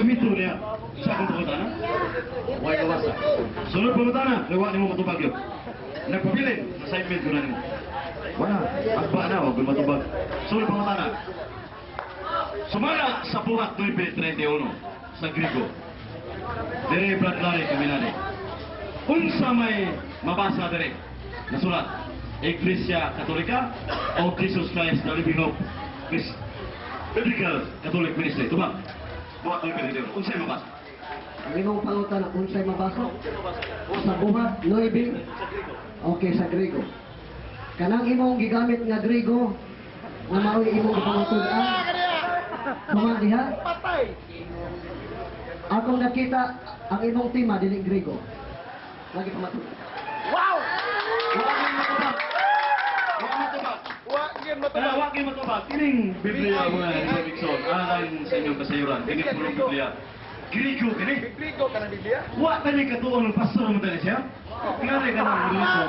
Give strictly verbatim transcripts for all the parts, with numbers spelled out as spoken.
sumito niya sa akong pangutana. Huwag kawasa. Sunod pangutana, liwa ni mo matubag yun. Nagpabilin, assignment ko na nimo. Wala, agba na, huwag mo matubag. Sunod pangutana. Sumala sa buhat nueve treinta y uno sa Griego. Dire Bradley Kaminani. Unsa may mabasa dire na sulat? Iglesia Katolika o Jesus Christ the Living Hope? Biblical Catholic Ministry. Tuma. Buhat nueve treinta y uno. Unsay mabasa? Ang imong pangutana, unsay mabasa? Sa buhat nueve. Okay, sa Griego. Kanang imong gigamit nga Griego, nga mao'y imong gipangutud-an. Kumandiha? Patay! Akong nakita, ang imong tema, dili Griego. Lagi pamatod. Wow! Wagin matubag! Wagin matubag! Wagin Kaya matubag! wagin matubag! Kining Biblia mga Bibikson, alang sa inyong kasayuran. Kining pulong Biblia. Griego kini. Griego ka ng Biblia? Wa tali katuon ng pastor mo tali siya? Ngari ka ng religion.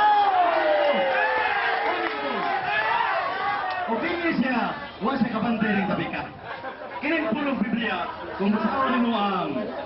O kini siya, wa siya kabantay rin tabi ka. Kining pulong Biblia, kung basahin mo ang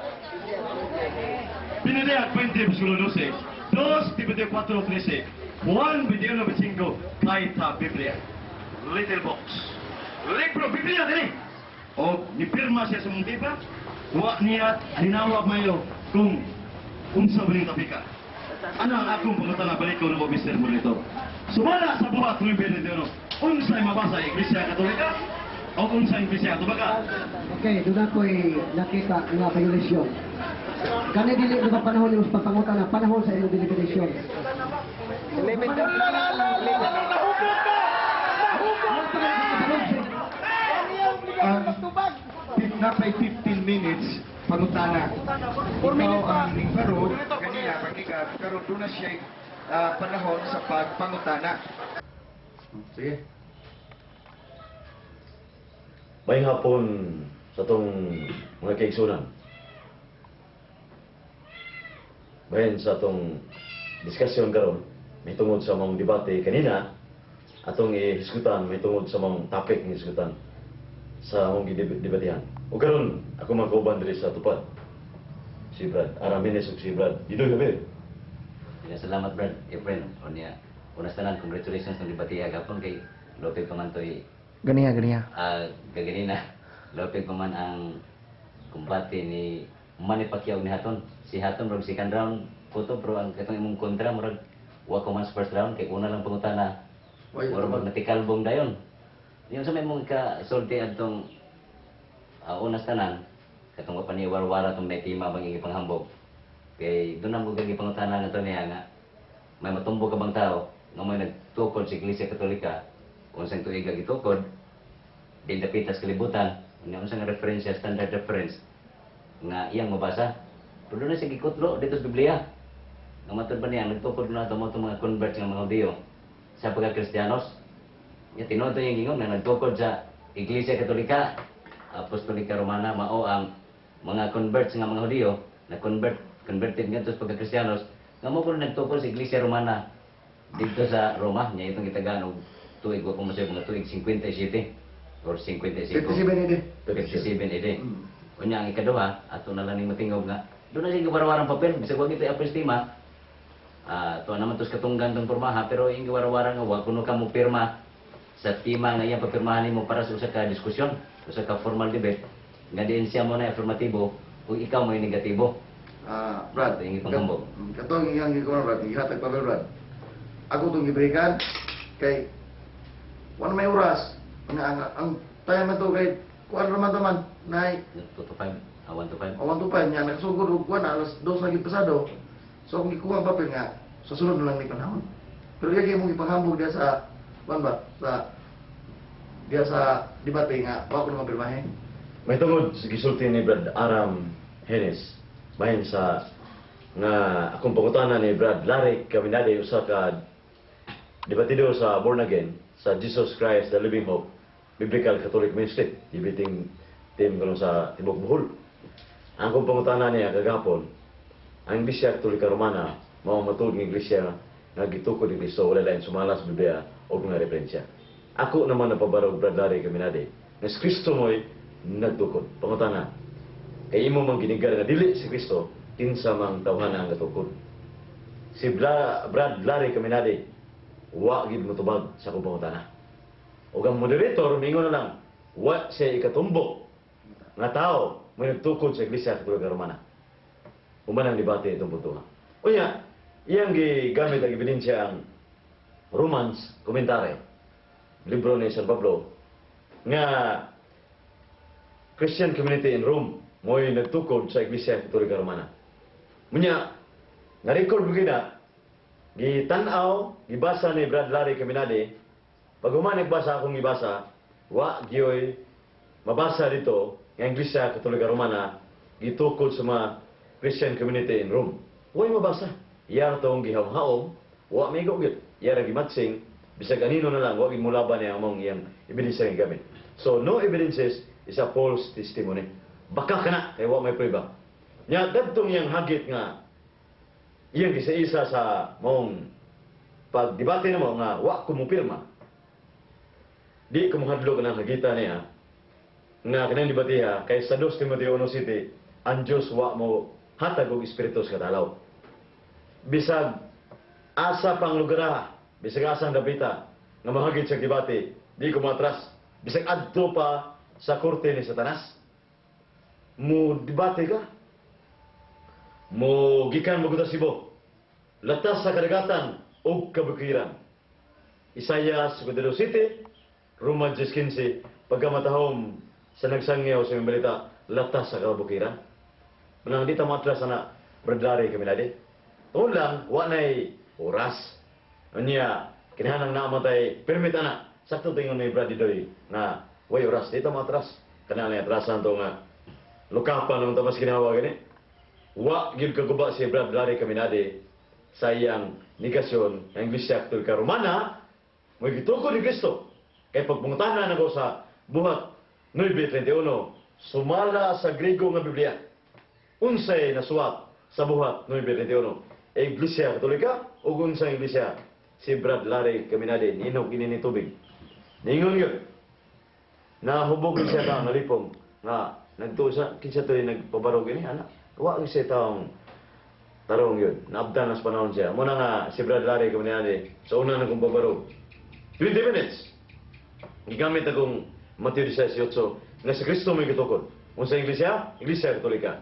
Pinadea twenty, versículo doce, dos Timoteo cuatro, trece, Juan veintiuno, veinticinco, Kaita Biblia. Little box. Libro Biblia din. O nipirma siya sa mong tipa, wa niya hinawag mayo kung unsa ba yung tapika. Ano ang akong pangutana balik ko ng obister mo nito? Sumala sa buhat ng Biblia, unsay mabasa Iglesia Katolika o unsay Iglesia Katolika? Okay, doon ako'y nakita nga violasyon. Kani dili ba panahon ni sa pangutana, panahon sa imong deliberation. Limit ka! Limit ka! Nahubog ka! Nahubog ka! Ang napay fifteen minutes pangutana. Ikaw ang ningparo, kanina pagkikat, pero doon na siya ah, panahon sa pagpangutana. Sige. May hapon sa itong mga kaigsunan. Bayan sa itong diskusyon karon, may tungod sa mga debate kanina, atong ihisgutan, may tungod sa mga topic ng ihisgutan sa mga debatehan. O karon, ako mag-uban diri sa tupad. Si Brad, Aramines ug si Brad. Dito gabi. Ya, salamat Brad, Efren. O niya, unas tanan, congratulations ng debatiya gapon kay Lopez pa man to'y Ganiya, ganiya. uh, gaganina. Lopez pa man ang kumbate ni Manny Pacquiao ni Haton. Si Haton bro, second round photo bro, ang katong imong kontra murag wa ko man sa first round kay una lang pangutana. Wala bang natikalbong dayon. Yung sa may mong ka-sulti adtong uh, unas tanan, katong wa pa ni warwara tong may tima bang ipanghambog. Kay doon ang gagi pangutana na to niya nga may matumbo ka bang tao nga may nagtukod sa Iglesia Katolika kung saan tuig lagi tukod din dapitas kalibutan unya unsa nga referensya standard reference nga iyang mabasa pero doon na siya gikutlo dito sa Biblia nga matod ba niya nagtukod na ito mo itong mga converts nga mga Dio sa pagka-Kristiyanos niya tinoto yung gingon na nagtukod sa Iglesia Katolika Apostolika Romana mao ang mga converts nga mga Dio na convert converted nga sa pagka-Kristiyanos nga mo po nagtukod sa Iglesia Romana dito sa Roma niya itong itagaan og tuig ko kung masaya mga tuig fifty-seven or fifty-five fifty-seven edi. fifty-seven edi unya ang ikaduha ato na lang ni matingog nga doon na siya giwarawarang papel bisag wag ito i-apestima ah to naman tos katunggan tong pormaha pero yung giwarawarang nga wag kuno ka mo pirma sa tima nga iyang papirmahan nimo para sa usa ka diskusyon usa ka formal debate nga diin siya mo na affirmatibo ug ikaw mo negatibo. Ah, Brad, Ito yung ipanghambog. katong iyang gikuha, Brad, ihatag pa ba, Brad? Ako itong gibrikan, kay, wala may oras, ang, ang, ang tayo man to kay, kuwan naman taman, na, two to five ah one to five awan to pa niya, nagsugod, og kuwan, alas dos lagi pasado, so kung gikuha ang papel nga, sa sunod na lang may panahon. Pero yung mong ipanghambog diya sa, kuwan ba, sa, diya sa debate nga, baka ko naman pirmahin. May tungod sa gisulti ni Brad Aram Hennis bahin sa nga akong pangutana ni Brad Larry Kaminade usa ka debatido sa born again sa Jesus Christ the Living Hope Biblical Catholic Ministry debating team karon sa Tibok Bohol. Ang akong pangutana niya kagapon ang Iglesia Katolika Romana mao matud nga iglesia nga gitukod ni Kristo wala lain sumala sa Biblia o mga referensya. Ako naman napabarog Brad Larry Kaminade nga si Kristo mo'y nagtukod. Pangutana, kay imo mang ginigal nga dili si Kristo kinsa mang tawhana ang gatukod. Si Bla, Brad Larry Caminade wa gid motubag sa akong pangutana. Ug ang moderator mingon na lang wa siya ikatumbok nga tao may nagtukod sa Iglesia Katolika Romana. Uman ang debate itong punto. Unya, iyang gigamit ang ebidensya ang Romans Commentary, libro ni San Pablo, nga Christian community in Rome mo'y nagtukod sa Iglesia Katolika Romana. Munya, na-record mo gina, gitanaw, gibasa ni Brad Larry Caminade, pag umanig basa akong ibasa, wa giyoy mabasa dito, nga Iglesia Katolika Romana, gitukod sa mga Christian community in Rome. Huwag mabasa. Iyang itong gihaw-haom, wa may gugit. Iyang nagimatsing, bisag kanino na lang, huwag imulaban niya among iyang ebidensya ng gamit. So, no evidences is a false testimony. Baka ka na, kaya wa may prueba. Nya, dadtong iyang hagit nga, iyang gisa-isa sa mong pagdebate na mo nga, wa kumupirma. Di kumuhadlog ng hagita niya, nga kanang debatiha, kay sa Dos Timoteo one City, ang Diyos wa mo hatag og espiritu sa katalaw. Bisag asa pang lugar, bisag asang dapita, nga mahagit sa debate, di ko matras. Bisag adto pa sa korte ni Satanas. Mo debate ka. Mo gikan mo gutas sibo. Latas sa kadagatan og kabukiran. Isaiah two City, Romans fifteen, pagkamatahom sa nagsangyaw sa balita, latas sa kabukiran. Manang di ta matras na berdari kami nadi. Tuon lang, wa na'y oras. Anya, kinahanang naamatay, permit ana. Sakto tingon ni Brad Didoy na, way oras, di ta matras. Kanang na atrasan to nga, lukapan naman tamas ginawa gani. Wa, gil kaguba si Brad Larry Caminade sa iyang negasyon ng Iglesia Katolika Romana, mo gitukod ni Kristo. Kaya pagpuntahan na ko sa buhat nine thirty-one, sumala sa Griego nga Biblia. Unsay nasuwat sa buhat nine thirty-one, Iglesia Katolika o unsay Iglesia? Si Brad Larry Caminade, ninog ini ni tubig. Ningon yun. Nahubog siya ka, nalipong, nga, nagtuo siya, kinsa to yung nagpabarog ini, anak. Wa siya taong tarong yun. Naabdan nas panahon siya. Muna nga, si Brad Larry Caminade, sa una na kong pabarog. twenty minutes. Gigamit akong Matthew eighteen, nga si Kristo may gitukod. Unsay Iglesia? Iglesia Katolika.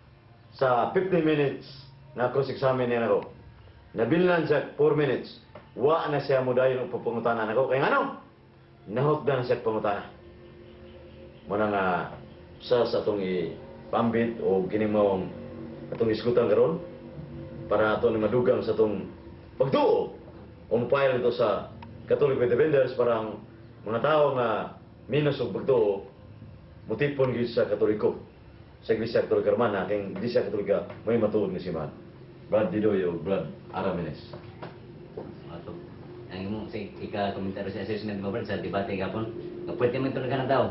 Sa fifteen minutes, na cross-examine niya ako. Nabilnan siya four minutes. Wa na siya mudayon ang pupungutanan ako. Kaya ano? Nahotdan na siya pangutana. Muna nga, sa sa itong ipambit o ginimawang itong iskutan karon para ito na madugang sa itong pagtuo o mapayal ito sa Catholic Defenders para ang mga tao nga minus o pagtuo mutipon yun sa Katoliko sa Iglesia Katolika Romana kaya Iglesia Katolika may matuod nga si Man Brad Didoy o Brad Aramines. Ato. Ang mo sa ika-komentaryo sa assessment mo Brad sa debate gapon. Nga pwede man ito na tao.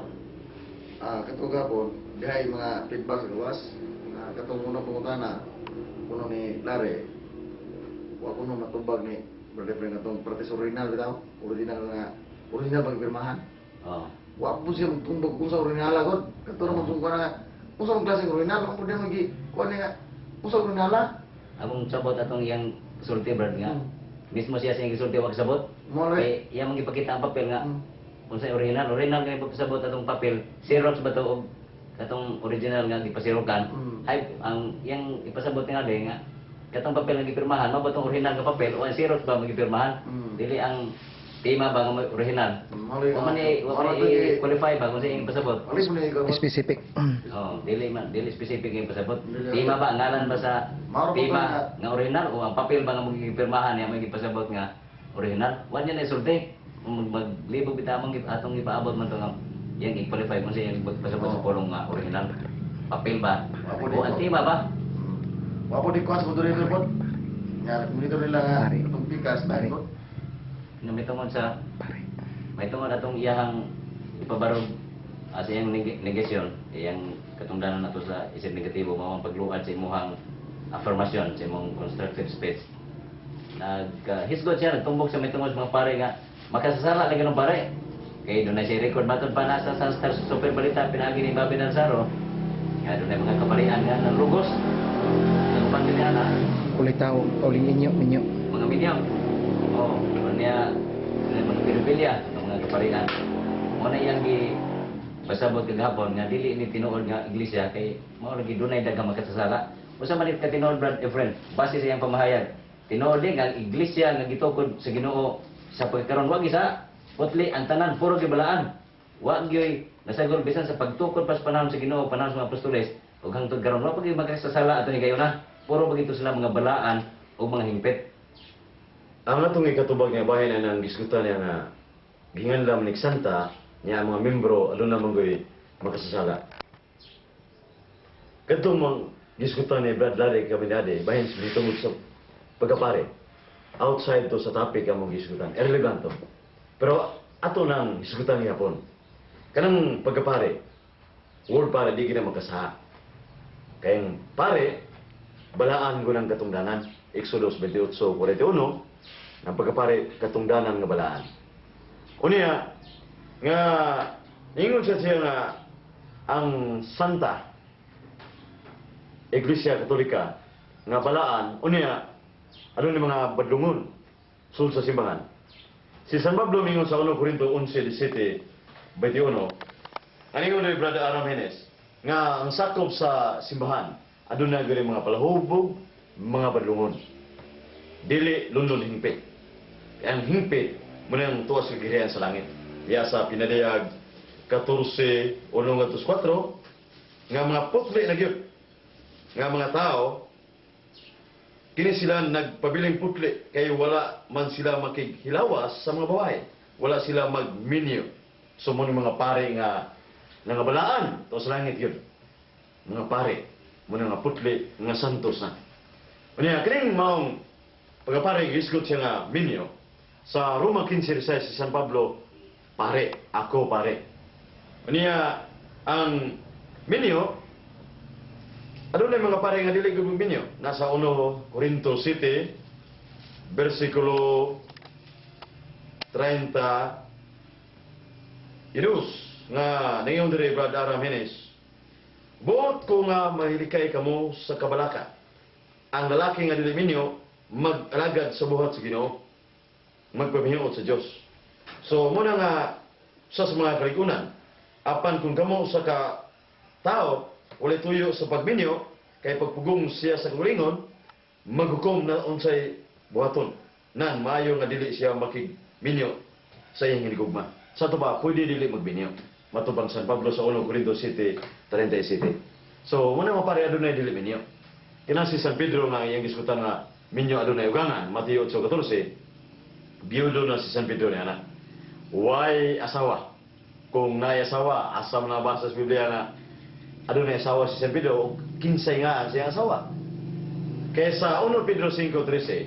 Ah, katong gapon, dihay mga feedback sa luwas. Ah, katong unang pangutana, kuno ni Lare, wa kuno matubag ni Brother Frank atong practice original bitaw, original nga original bang pirmahan. Oh. Wa po siya tumbog kung sa original agad. Kato na mo nga, kung sa klaseng original, kung pwede magi kuan nga, kung sa original. Among sabot atong iyang sulti Brad nga. Hmm. Mismo siya sa iyang sulti wag sabot. Mo Kay iya mong ipakita ang papel nga. Hmm. Kung sa original, original nga ipasabot atong papel, Xerox ba to og katong original nga ipasirokan. Mm. Ay ang yang ipasabot nga dai nga katong papel nga gipirmahan, mao ba tong original nga papel o ang Xerox ba magipirmahan? Mm. Dili ang tema ba nga original. Mali- Wa man i wa man mali- i qualify ba kung sa iyang ipasabot. Alis mo ni ikaw. Specific. Oh, dili man dili specific nga ipasabot. Dili- Tema ba ngalan ba sa Maro pa tema nga. nga original o ang papel ba nga magipirmahan ya magipasabot nga original? Wa niya na isulti. Mag maglibog bitamang atong ipaabot man to nga yang i-qualify mo sa iyang pasabot sa pulong nga original papel ba Apo o ang dito. tema ba Wa po di kuas mo diri report. Nga, monitor nila nga Pare. itong pikas na Pare. report. na may tungod sa may tungod atong iyahang ipabarog uh, sa iyang neg negasyon iyang katungdanan nato sa isip negatibo mao ang pagluad sa imuhang affirmation sa imong constructive speech nag uh, hisgot siya nagtumbok sa may tungod sa mga pare nga makasasala lagi ng pare. Kaya doon na siya record matod pa nasa sa Star Super Balita pinagi ni Bobby Nansaro. Nga doon ay mga kapalian nga ng lugos. Ang pamilya na, Kulit tao, uling inyo, minyo. mga minyo. Oo, oh, niya, mga pinibilya, ng mga kapalian. Muna iyang gi pasabot kagahapon nga dili ni tinuod nga iglesia kay mao lagi dunay daghang makasasala. Usa man ka tinuod brad Efren, base sa iyang pamahayag. Tinuod nga ang iglesia nga gitukod sa Ginoo sa pagkaron wa gisa putli ang tanan puro gibalaan. Wa gyoy nasagol bisan sa pagtukod pas panahon sa Ginoo, panahon sa mga apostoles ug hangtod karon wa pa gyud makasasala ato ni gayuna. Puro bagito sila mga balaan o mga hingpit. Ang atong ikatubag nga bahin na nang gisgutan niya nga ginganlam ni Santa niya ang mga membro alo na manggoy makasasala. Kadtong mang gisgutan ni Brad Larry Caminade bahin sa tungod sa pagkapare. Outside to sa topic ang mong gisgutan. Irrelevant to. Pero ato nang gisgutan niya pon. Kanang pagkapare, word pare di gina magkasaha. Kayang pare, balaan ko ng katungdanan. Exodus twenty-eight forty-one, ng pagkapare katungdanan nga balaan. Unya, nga ingon siya siya nga ang Santa Iglesia Katolika nga balaan unya ano ni mga badlungon sul sa simbahan. Si San Pablo mingon sa unang Korinto eleven seventeen twenty-one ang ingon ni Brother Aram Henes nga ang sakop sa simbahan aduna gani mga palahubog, mga badlungon. Dili lundon hingpit. Ang hingpit muna ang tuwas kagirihan sa langit. Ya sa pinadayag fourteen uno ngadto four nga mga putli na gyud nga mga tao kini sila nagpabiling putli kay wala man sila makighilawas sa mga babae, wala sila magminyo. So mo mga pare nga nangabalaan to sa langit gyud, mga pare muna nga putli nga santos na. Unya kining maong pagapare gisgot siya nga minyo sa Roma fifteen sixteen si San Pablo, pare, ako pare. Unya, ang minyo, ano na mga pare nga dili gud minyo? Nasa uno Corinto City, versikulo thirty, Idus, nga nangyong diri Brad Aram Henes, buot ko nga mahilikay kamo sa kabalaka. Ang lalaki nga dili minyo, mag-alagad sa buhat sa Ginoo, magpamihiot sa Dios. So muna nga sa mga kalikunan, apan kung kamo sa ka tao wala tuyo sa pagminyo kay pagpugong siya sa kagulingon, maghukom na unsay buhaton nan maayo nga dili siya makigminyo sa iyang hinigugma. Sa to ba pwede dili magminyo matubang San Pablo sa unang Corinto City thirty-seven. So muna nga pare adunay dili minyo. Kina si San Pedro nga iyang diskutan nga minyo adunay ugangan, Mateo eight fourteen. Biyudo na si San Pedro ni anak. Why asawa? Kung naay asawa, asam na basa sa Biblia nga adunay asawa si San Pedro, kinsay nga siya asawa. Kaya sa first Pedro five thirteen,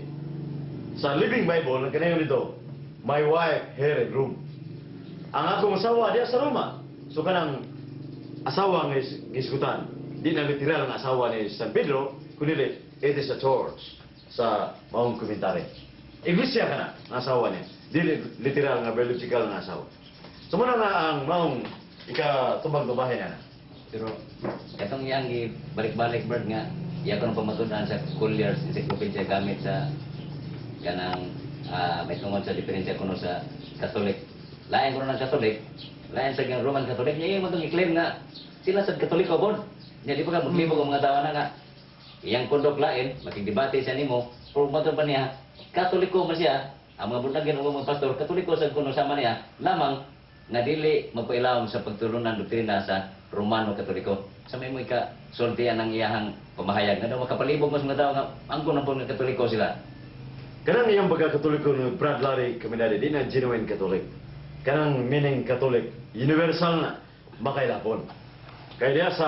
sa Living Bible, kanayon dito, my wife here at Rome. Ang akong asawa diya sa Roma. So kanang asawa nga gisgutan, di na literal nga asawa ni San Pedro, kundi it is a church sa maong komentary. Iglesia ka na, ang asawa niya. Di literal nga, biological nga asawa. So muna nga ang maong ikatubag-tubahin na. Pero katong yang balik-balik bird nga iya ko nang pamatudan sa Collier's Encyclopedia gamit sa kanang uh, may tungod sa diferensya kuno sa Catholic. Lain kuno ng Catholic, lain sa gang Roman Catholic, niya mo tong i-claim nga sila sa Katoliko bon. Nya di pa ka maglibog ang mga tawa na nga iyang kondok lain, makigdebate siya nimo, pero mo pa niya Katoliko man siya, ang mga bundagin o mga pastor, Katoliko sa kuno sama niya, lamang na dili magpailawom sa pagtulunan doktrina sa Romano Katoliko. Sa may mo ika sultian ang iyahang pamahayag nga daw makapalibog mas mga tao nga angkon na po ng Katoliko sila. Kanang iyang baga Katoliko ni Brad Larry Caminade, di na genuine Catholic. Kanang meaning Catholic, universal na, makailapon. Kaya diya sa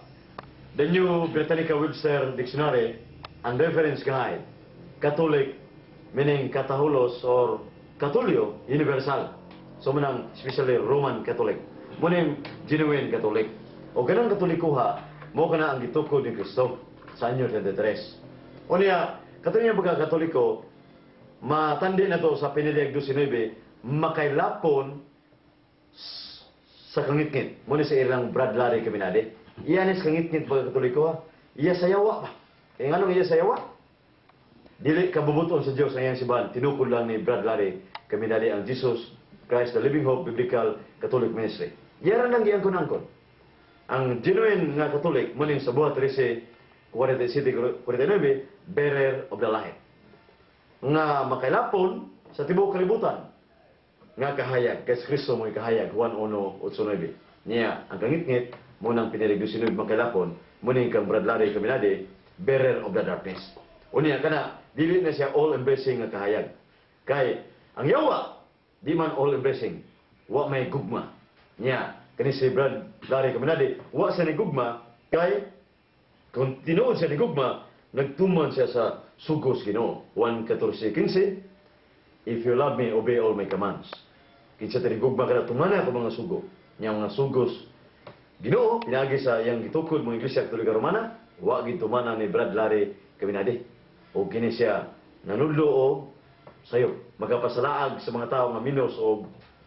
The New Britannica Webster Dictionary, ang reference guide, Catholic meaning katahulos or katulyo, universal. So manang especially Roman Catholic. Muna genuine Catholic. O ganang Katolikuha, mo ka na ang gitukod ni Kristo sa anyo thirty-three. O niya, katuloy niya baga Katoliko, matandi na to sa Pinedeg nineteen, makailapon sa kangit-ngit. Muna sa ilang Brad Larry Caminade. Iya nis kangit-ngit pag katoliko ha. Iya sayawa pa. Kaya nga nung iya sayawa? Dili kabubuton sa Diyos ang iyang sibahan. Tinukod lang ni Brad Larry kami dali ang Jesus Christ, the Living Hope Biblical Catholic Ministry. Yaran lang iyang kunangkon. Ang genuine nga Katolik, muning sa buhat thirteen forty-nine, bearer of the light. Nga makailapon sa tibuok kalibutan. Nga kahayag, kay Kristo mo'y kahayag, one one eighteen. Niya, ang kangit-ngit, munang pinirigdusinod makailapon, muning kang Brad Larry Caminade, bearer of the darkness. O niya, kana, dili na siya all-embracing nga kahayag. Kay, ang yawa, di man all-embracing, wa may gugma. Niya, kani si Brad Larry Caminade, wa sa ni gugma, kay, kung tinuod siya ni gugma, nagtuman siya sa sugos Ginoo. one fourteen, if you love me, obey all my commands. Kinsa tani gugma kada tumana ko mga sugo. Nya mga sugos Ginoo pinagi sa iyang gitukod mga Iglesia Katolika Romana, wa gid tumana ni Brad Larry Caminade. O kini siya nanudlo o sayo magapasalaag sa mga tawo nga minos o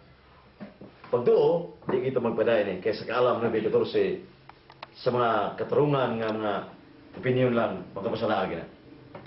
pagduo, di kita magpadayon eh. Kaya sa kaalam na fourteen, sa mga katarungan nga mga opinion lang, magkapasalaag na.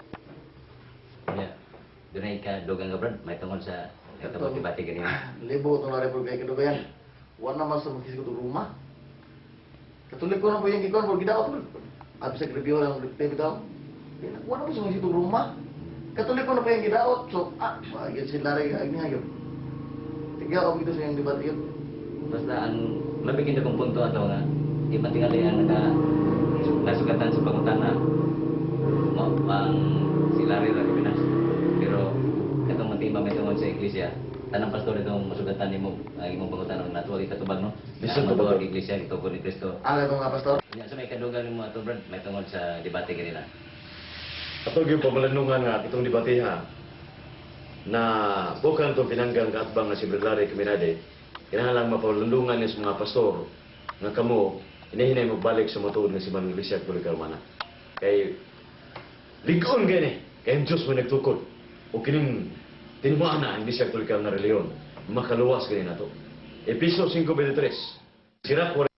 Ya. Doon ay ka dugang ka, Brad. May tungkol sa katapag-ibati ganina. Libo itong na Republika Kadugayan. Wala naman sa magkisig ko rumah. Katulik ko na po yung kikon, wala gidaot. Abis sa review lang, review daw. Wala naman sa magkisig ko rumah. Katulik ko na po yung gidaot. So, ah, magiging sila rin ang hayop. Tiga ako dito sa yung debat yun. Basta ang mabigyan na kong punto ato nga, di man tingali ang naka nasugatan sa pangutana mo ang si Larry Raginas. Pero katong matima may tungod sa iglesia, tanang pastor itong masugatan nimo ang imong pangutana na tuwag ikatubag no. Bisan Ang tubag. matawag iglesia gitugon ni Kristo. Ah, ito nga, Pastor. Nya sa may kadugang mo ato, Brad, may tungod sa debate ganina. Atog yung pamalanungan nga itong debateha na bukan itong pinanggang kaatbang nga si Brad Larry Caminade, kinahanglan mapalandungan niya sa mga pastor nga kamo hinahinay magbalik sa matuod nga si Manong Iglesia Katolika Romana. Kay ligon gani, kay ang Diyos mo nagtukod. O kining tinumaan na ang Iglesia Katolika nga reliyon, makaluwas gani na to. Episo five twenty-three, Sirach